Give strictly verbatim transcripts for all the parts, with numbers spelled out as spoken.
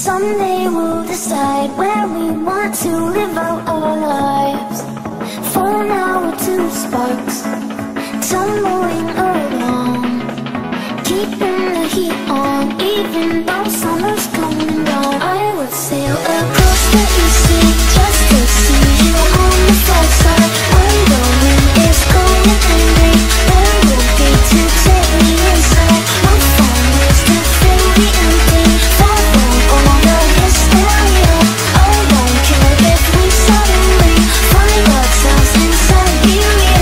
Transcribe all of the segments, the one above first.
Someday we'll decide where we want to live out our lives. For now we're two sparks, tumbling along, keeping the heat on, even though summer's coming and gone. I would sail across the sea just to see you on the far side. When the wind is cold and angry, there will be to take me inside. My phone is to fill the empty, far from all the hysteria. I don't care if we suddenly find ourselves in Siberia.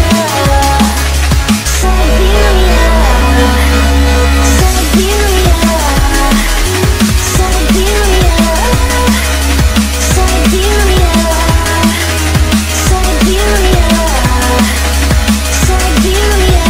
Siberia, Siberia, Siberia, Siberia, Siberia, Siberia,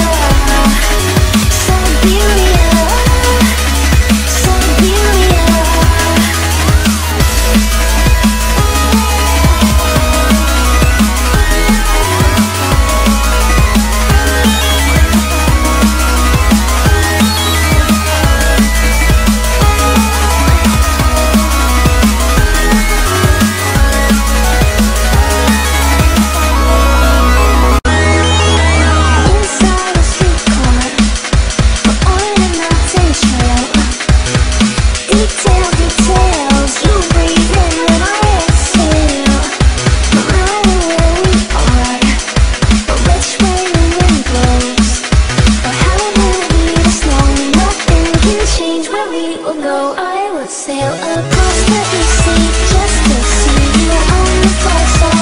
sail across the sea just to see you on the far side.